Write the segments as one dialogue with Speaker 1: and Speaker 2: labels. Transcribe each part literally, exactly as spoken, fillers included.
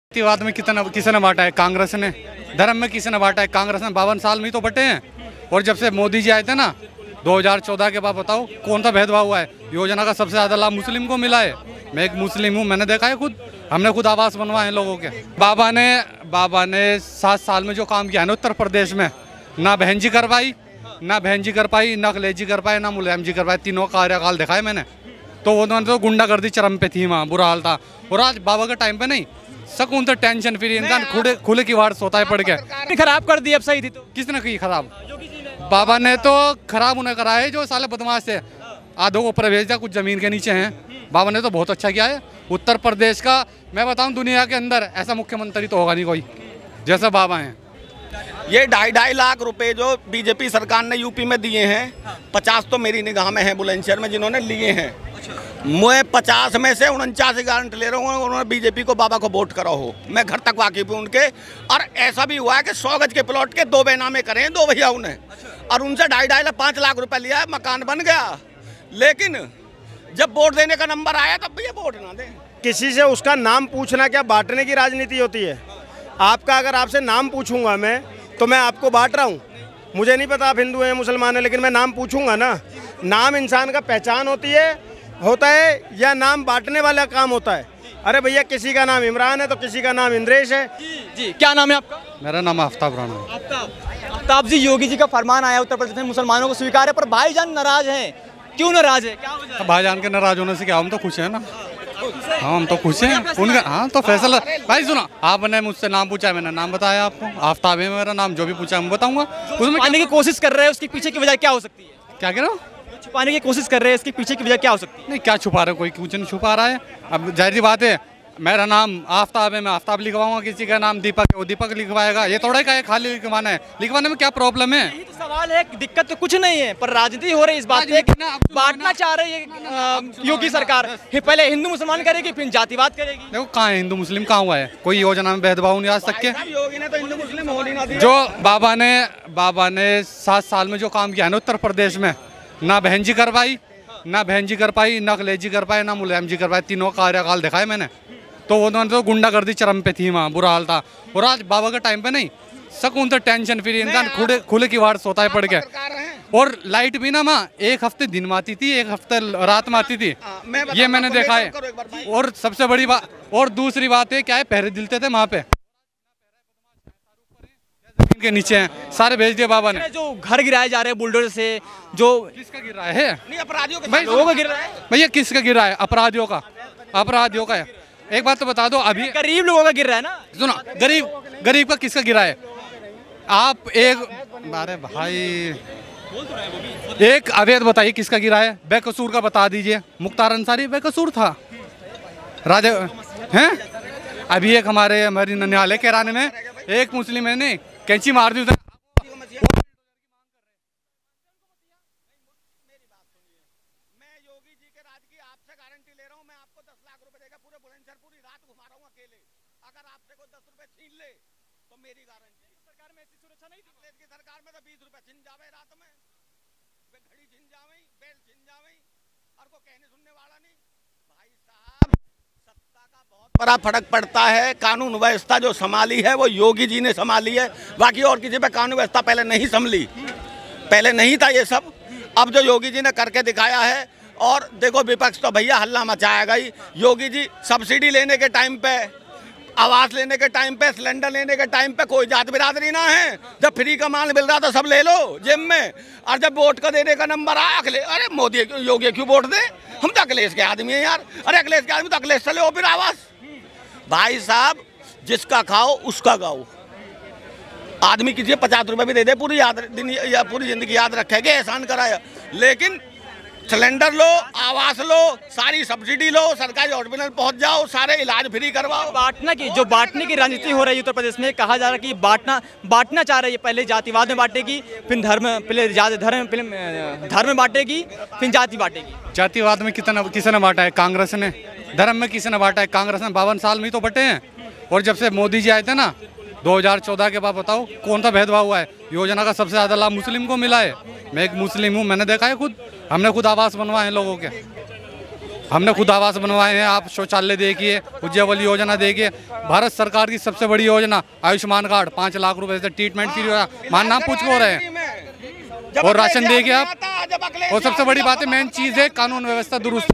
Speaker 1: जातिवाद में कितना किसने बांटा है? कांग्रेस ने। धर्म में किसने बांटा है? कांग्रेस ने। बावन साल में ही तो बटे हैं। और जब से मोदी जी आए थे ना दो हज़ार चौदह के बाद, बताओ कौन सा भेदभाव हुआ है? योजना का सबसे ज्यादा लाभ मुस्लिम को मिला है। मैं एक मुस्लिम हूँ, मैंने देखा है खुद, हमने खुद आवास बनवाए हैं लोगों के। बाबा ने बाबा ने सात साल में जो काम किया है ना उत्तर प्रदेश में, ना बहन जी कर पाई, ना बहन जी कर पाई, ना अखिलेश जी कर पाए, ना मुलायम जी कर पाए। तीनों कार्यकाल देखा है मैंने। तो वो तो गुंडागर्दी चरम पे थी, वहाँ बुरा हाल था। और आज बाबा के टाइम पे नहीं, सकून तो टेंशन फ्री इंसान खुले खुले की वार सोता है पड़ के।
Speaker 2: खराब कर दी, अब सही थी तो
Speaker 1: किसने की खराब? बाबा ने तो खराब उन्हें करा है जो साले बदमाश थे, आधों को प्रवेश दिया, कुछ जमीन के नीचे हैं। बाबा ने तो बहुत अच्छा किया है उत्तर प्रदेश का। मैं बताऊं दुनिया के अंदर ऐसा मुख्यमंत्री तो होगा नहीं कोई जैसा बाबा हैं।
Speaker 3: ये ढाई ढाई लाख रुपए जो बीजेपी सरकार ने यूपी में दिए हैं, पचास तो मेरी निगाह में है बुलंदशहर में जिन्होंने लिए हैं। मैं पचास में से उनचास गारंटी ले रहा हूँ उन्होंने बीजेपी को, बाबा को वोट करा हो। मैं घर तक वाकिफ हूँ उनके। और ऐसा भी हुआ है कि सौ गज के प्लॉट के दो बेनामे करे हैं दो भैया उन्हें, और उनसे ढाई ढाई लाख पाँच लाख रुपए लिया है, मकान बन गया। लेकिन जब वोट देने का नंबर आया तब भैया वोट ना दें।
Speaker 4: किसी से उसका नाम पूछना क्या बांटने की राजनीति होती है? आपका अगर आपसे नाम पूछूंगा मैं तो मैं आपको बांट रहा हूँ। मुझे नहीं पता आप हिंदू हैं मुसलमान हैं, लेकिन मैं नाम पूछूंगा ना। नाम इंसान का पहचान होती है होता है या नाम बांटने वाला काम होता है? अरे भैया किसी का नाम इमरान है तो किसी का नाम इंद्रेश है।
Speaker 2: जी जी, क्या नाम है आपका?
Speaker 1: मेरा नाम आफ्ताब राणा है।
Speaker 2: आफ्ताब आफ्ताब जी, योगी जी का फरमान आया उत्तर प्रदेश में मुसलमानों को स्वीकार है, पर भाईजान नाराज हैं। क्यों नाराज है? क्या वजह है?
Speaker 1: भाईजान के नाराज होने से क्या, हम तो खुश हैं ना। हाँ हम तो खुश हैं उनका। हाँ तो फैसला भाई सुना, आपने मुझसे नाम पूछा, मैंने नाम बताया आपको। आफ्ताब है मेरा नाम, जो भी पूछा मैं बताऊंगा।
Speaker 2: उसमें आने की कोशिश कर रहे हैं, उसके पीछे की वजह क्या हो सकती है?
Speaker 1: क्या कह रहे हो?
Speaker 2: छुपाने की कोशिश कर रहे हैं, इसके पीछे की वजह क्या हो सकती है?
Speaker 1: नहीं, क्या छुपा रहे हो? कोई कुछ नहीं छुपा रहा है। अब जाहिर सी बात है, मेरा नाम आफ्ताब है, मैं आफ्ताब लिखवाऊंगा। किसी का नाम दीपक है, वो दीपक लिखवाएगा। ये थोड़ा का है खाली लिखवाना है। लिखवाने में क्या प्रॉब्लम है?
Speaker 2: यही तो सवाल है। दिक्कत तो कुछ नहीं है, पर राजनीति हो रही है इस बात पे। बांटना चाह रही है योगी सरकार। पहले हिंदू मुसलमान करेगी, फिर जातिवाद करेगी।
Speaker 1: देखो कहाँ है हिंदू मुस्लिम, कहाँ हुआ है? कोई योजना में भेदभाव नहीं आ सके।
Speaker 3: योगी ने तो हिंदू मुस्लिम होने ना दिया।
Speaker 1: जो बाबा ने बाबा ने सात साल में जो काम किया है ना उत्तर प्रदेश में, ना बहन जी कर पाई, ना बहन जी कर पाई, ना अखिलेश जी कर पाए, ना मुलायम जी कर पाए। तीनों कार्यकाल देखा है मैंने। तो वो तो गुंडागर्दी चरम पे थी, वहाँ बुरा हाल था। और आज बाबा के टाइम पे नहीं, सकून तो टेंशन फ्री इंसान खुले खुले की वार सोता है पड़ के। और लाइट भी ना माँ एक हफ्ते दिन में आती थी, एक हफ्ते रात में आती थी, ये मैंने देखा है। और सबसे बड़ी बात, और दूसरी बात है क्या है, पहरे दिलते थे वहाँ पे के नीचे हैं, सारे भेज दिए बाबा ने।
Speaker 2: जो घर गिराए जा रहे हैं बुलडोजर से, जो
Speaker 1: किसका गिर रहा है?
Speaker 3: नहीं, अपराधियों के
Speaker 1: भाई
Speaker 2: लोगों का गिर रहा है
Speaker 1: भैया, किसका गिर रहा है? अपराधियों का। अपराधियों का है। एक बात तो बता दो, अभी
Speaker 2: गरीब लोगों का गिर रहा है ना।
Speaker 1: सुनो, गरीब गरीब का किसका गिरा है? आप एक, अरे भाई एक अवैध बताइए किसका गिरा है? बेकसूर का बता दीजिए। मुख्तार अंसारी बेकसूर था, राजा हैं। अभी एक हमारे हमारी ननिहाल के राने में एक मुस्लिम है ने कैंची मार दी।
Speaker 3: मेरी गारंटी सरकार में ऐसी सुरक्षा नहीं थी। की सरकार में तो बीस रुपए छिन जावे रात में, घड़ी छिन जावे, बेल छिन जावे, और को कहने सुनने वाला नहीं। भाई साहब, सत्ता का बहुत बड़ा फर्क पड़ता है। कानून व्यवस्था जो संभाली है वो योगी जी ने संभाली है, बाकी और किसी पे कानून व्यवस्था पहले नहीं संभली। पहले नहीं था ये सब, अब जो योगी जी ने करके दिखाया है। और देखो विपक्ष तो भैया हल्ला मचाएगा ही। योगी जी सब्सिडी लेने के टाइम पे, आवास लेने के टाइम पे, सिलेंडर लेने के टाइम पे कोई जात बिरादरी ना है। जब फ्री का माल मिल रहा था सब ले लो जेब में, और जब वोट का देने का नंबर आया, अखिलेश, अरे मोदी योगी क्यों वोट दे? हम तो अखिलेश के आदमी हैं यार। अरे अखिलेश के आदमी तो अखिलेश से लो फिर आवास। भाई साहब, जिसका खाओ उसका गाओ। आदमी किसी पचास रुपए भी दे दे, पूरी याद दिन या पूरी जिंदगी याद रखेगा, एहसान कराया। लेकिन सिलेंडर लो, आवास लो, सारी सब्सिडी लो, सरकारी हॉस्पिटल पहुंच जाओ, सारे इलाज फ्री करवाओ।
Speaker 2: बांटना की जो बांटने की राजनीति हो रही है उत्तर प्रदेश में, कहा जा रहा है कि बांटना बांटना चाह रही है। पहले जातिवाद में बांटेगी, फिर धर्म, पहले धर्म धर्म में बांटेगी, फिर जाति बांटेगी।
Speaker 1: जातिवाद में कितना किसने बांटा है? कांग्रेस ने। धर्म में किसने बांटा है? कांग्रेस ने। बावन साल में ही तो बटे हैं। और जब से मोदी जी आए थे ना दो हज़ार चौदह के बाद, बताओ कौन सा भेदभाव हुआ है? योजना का सबसे ज्यादा लाभ मुस्लिम को मिला है। मैं एक मुस्लिम हूँ, मैंने देखा है खुद, हमने खुद आवास बनवाए हैं लोगों के। हमने खुद आवास बनवाए हैं। आप शौचालय देखिए, उज्ज्वल योजना देखिए, भारत सरकार की सबसे बड़ी योजना आयुष्मान कार्ड, पाँच लाख रुपए से ट्रीटमेंट की योजना, मान नाम पूछ को रहे हैं। और राशन देखिए आप, और सबसे बड़ी बात है, मेन चीज़ है कानून व्यवस्था दुरुस्त।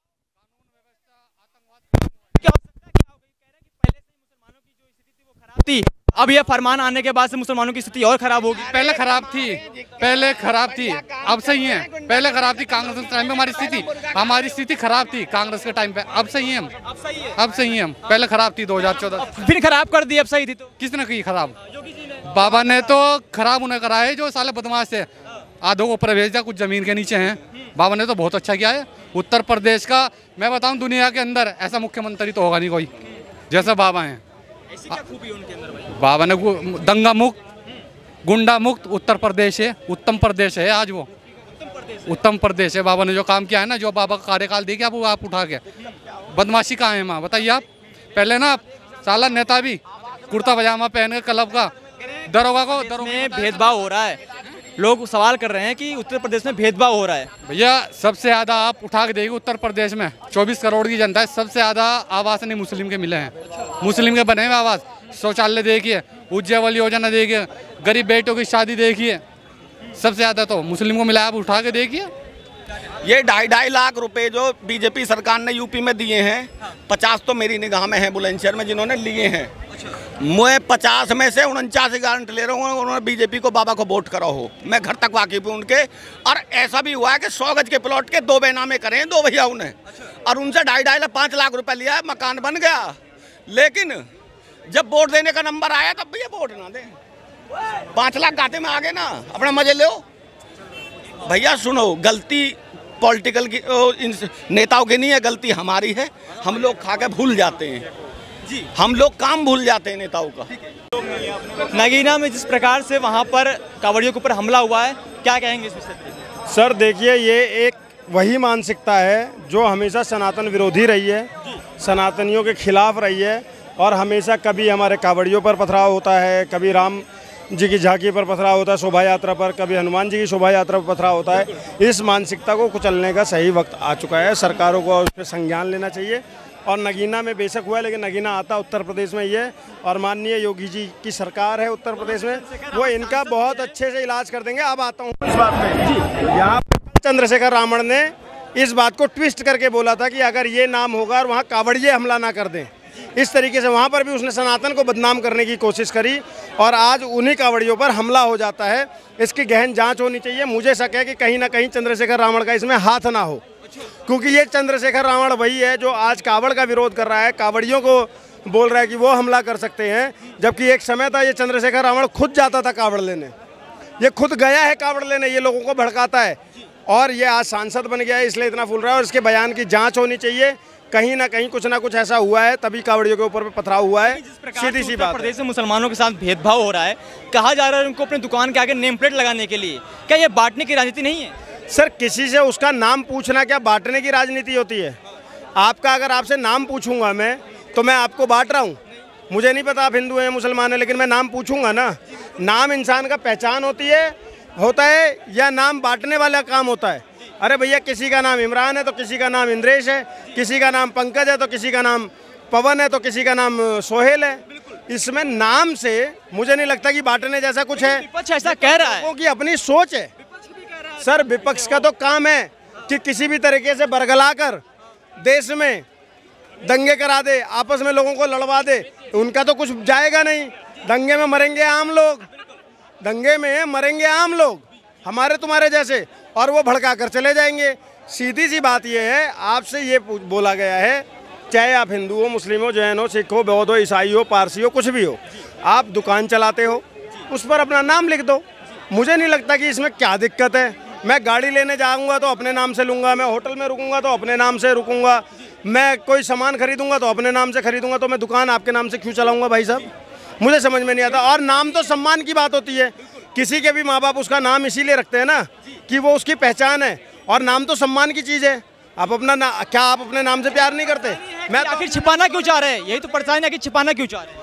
Speaker 2: अब यह फरमान आने के बाद से मुसलमानों की स्थिति और खराब होगी।
Speaker 1: पहले खराब थी, पहले खराब थी, अब सही है। पहले खराब थी कांग्रेस के टाइम पे, हमारी स्थिति हमारी स्थिति खराब थी कांग्रेस के टाइम पे, अब सही है हम, अब सही है हम। पहले खराब थी दो हज़ार चौदह,
Speaker 2: फिर खराब कर दी, अब सही थी तो
Speaker 1: किसने की खराब? बाबा ने तो खराब उन्हें करा है जो साले बदमाश थे, आधों को प्रवेश दिया, कुछ जमीन के नीचे हैं। बाबा ने तो बहुत अच्छा किया है उत्तर प्रदेश का। मैं बताऊं दुनिया के अंदर ऐसा मुख्यमंत्री तो होगा नहीं कोई जैसा बाबा हैं।
Speaker 2: ऐसी क्या खूबी है उनके अंदर भाई?
Speaker 1: बाबा ने दंगा मुक्त, गुंडा मुक्त उत्तर प्रदेश है, उत्तम प्रदेश है आज वो, उत्तम प्रदेश है। बाबा ने जो काम किया है ना, जो बाबा का कार्यकाल देखिए आप, वो आप उठा के बदमाशी कहाँ है माँ बताइए आप। पहले ना साला नेता भी कुर्ता पजामा पहन के क्लब का दरोगा को दरोगा
Speaker 2: में भेदभाव हो रहा है। लोग सवाल कर रहे हैं कि उत्तर प्रदेश में भेदभाव हो रहा है।
Speaker 1: भैया सबसे ज़्यादा आप उठा के देखिए उत्तर प्रदेश में चौबीस करोड़ की जनता है, सबसे ज़्यादा आवास नहीं मुस्लिम के मिले हैं, मुस्लिम के बने हुए आवास। शौचालय देखिए, उज्ज्वल योजना देखिए, गरीब बेटों की शादी देखिए, सबसे ज़्यादा तो मुस्लिम को मिला है। आप उठा के देखिए,
Speaker 3: ये ढाई ढाई लाख रुपए जो बीजेपी सरकार ने यूपी में दिए हैं, पचास तो मेरी निगाह में है बुलंदशहर में जिन्होंने लिए हैं। मैं पचास में से उनचास गारंटी ले रहा हूँ, उन्होंने बीजेपी को बाबा को वोट करा हो। मैं घर तक वाकिफ हूँ उनके। और ऐसा भी हुआ है कि सौ गज के प्लॉट के दो बेनामे करे दो भैया उन्हें, और उनसे ढाई ढाई लाख पाँच लाख रुपए लिया है, मकान बन गया। लेकिन जब वोट देने का नंबर आया तब भैया वोट ना दें, पाँच लाख खाते में आ गए ना, अपना मजे लो भैया। सुनो, गलती पॉलिटिकल की इन नेताओं की नहीं है, गलती हमारी है। हम लोग खा के भूल जाते हैं जी, हम लोग काम भूल जाते हैं नेताओं का।
Speaker 2: नगीना में जिस प्रकार से वहाँ पर कांवड़ियों के ऊपर हमला हुआ है, क्या कहेंगे इस विषय पे?
Speaker 4: सर देखिए, ये एक वही मानसिकता है जो हमेशा सनातन विरोधी रही है, सनातनियों के खिलाफ रही है। और हमेशा कभी हमारे कांवड़ियों पर पथराव होता है, कभी राम जी की झांकी पर पथराव होता है शोभा यात्रा पर, कभी हनुमान जी की शोभा यात्रा पर पथराव होता है। इस मानसिकता को कुचलने का सही वक्त आ चुका है, सरकारों को उस पर संज्ञान लेना चाहिए। और नगीना में बेशक हुआ है, लेकिन नगीना आता उत्तर प्रदेश में ही है, और माननीय योगी जी की सरकार है उत्तर प्रदेश में, वो इनका बहुत अच्छे से इलाज कर देंगे। अब आता हूँ इस बात में, यहाँ चंद्रशेखर रावण ने इस बात को ट्विस्ट करके बोला था कि अगर ये नाम होगा और वहाँ कांवड़िये हमला ना कर दें, इस तरीके से वहाँ पर भी उसने सनातन को बदनाम करने की कोशिश करी, और आज उन्हीं कांवड़ियों पर हमला हो जाता है। इसकी गहन जांच होनी चाहिए। मुझे शक है कि कहीं ना कहीं चंद्रशेखर रावण का इसमें हाथ ना हो, क्योंकि ये चंद्रशेखर रावण वही है जो आज कांवड़ का विरोध कर रहा है, कांवड़ियों को बोल रहा है कि वो हमला कर सकते हैं। जबकि एक समय था ये चंद्रशेखर रावण खुद जाता था कांवड़ लेने, ये खुद गया है कांवड़ लेने, ये लोगों को भड़काता है, और ये आज सांसद बन गया है, इसलिए इतना फूल रहा है। और इसके बयान की जांच होनी चाहिए। कहीं ना कहीं कुछ ना कुछ ऐसा हुआ है, तभी कांवड़ियों के ऊपर पथराव हुआ है। सीधी सी बात,
Speaker 2: प्रदेश में मुसलमानों के साथ भेदभाव हो रहा है, कहा जा रहा है उनको अपनी दुकान के आगे नेम प्लेट लगाने के लिए। क्या ये बांटने की राजनीति नहीं है?
Speaker 4: सर किसी से उसका नाम पूछना क्या बांटने की राजनीति होती है? आपका अगर आपसे नाम पूछूंगा मैं, तो मैं आपको बांट रहा हूँ? मुझे नहीं पता आप हिंदू हैं मुसलमान हैं, लेकिन मैं नाम पूछूंगा ना। नाम इंसान का पहचान होती है होता है या नाम बांटने वाला काम होता है? अरे भैया, किसी का नाम इमरान है तो किसी का नाम इंद्रेश है, किसी का नाम पंकज है तो किसी का नाम पवन है तो किसी का नाम सोहेल है। इसमें नाम से मुझे नहीं लगता कि बांटने जैसा कुछ है।
Speaker 2: विपक्ष ऐसा कह रहा है,
Speaker 4: कि अपनी सोच है। सर विपक्ष का तो काम है कि किसी भी तरीके से बरगला कर देश में दंगे करा दे, आपस में लोगों को लड़वा दे। उनका तो कुछ जाएगा नहीं। दंगे में मरेंगे आम लोग, दंगे में मरेंगे आम लोग हमारे तुम्हारे जैसे, और वो भड़का कर चले जाएंगे। सीधी सी बात ये है, आपसे ये बोला गया है, चाहे आप हिंदू हो, मुस्लिम हो, जैन हो, सिख हो, बौद्ध हो, ईसाई हो, पारसी हो, कुछ भी हो, आप दुकान चलाते हो, उस पर अपना नाम लिख दो। मुझे नहीं लगता कि इसमें क्या दिक्कत है। मैं गाड़ी लेने जाऊंगा तो अपने नाम से लूँगा, मैं होटल में रुकूंगा तो अपने नाम से रुकूंगा, मैं कोई सामान खरीदूंगा तो अपने नाम से खरीदूंगा, तो मैं दुकान आपके नाम से क्यों चलाऊंगा भाई साहब? मुझे समझ में नहीं आता। और नाम तो सम्मान की बात होती है, किसी के भी माँ बाप उसका नाम इसीलिए रखते हैं ना कि वो उसकी पहचान है, और नाम तो सम्मान की चीज़ है। आप अपना ना, क्या आप अपने नाम से प्यार नहीं करते? मैं
Speaker 2: आखिर छिपाना क्यों चाह रहे हैं? यही तो परेशानी है कि छिपाना क्यों चाह रहे हैं?